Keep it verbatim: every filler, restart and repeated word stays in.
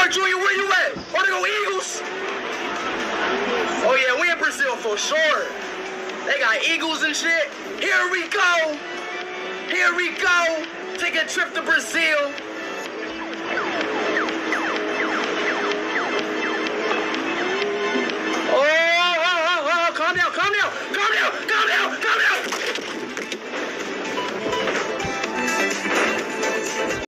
Neymar Junior, where you at? Oh, they go Eagles. Oh yeah, we in Brazil for sure. They got eagles and shit. Here we go. Here we go. Take a trip to Brazil. Oh, oh, oh, oh, calm down, calm down, calm down.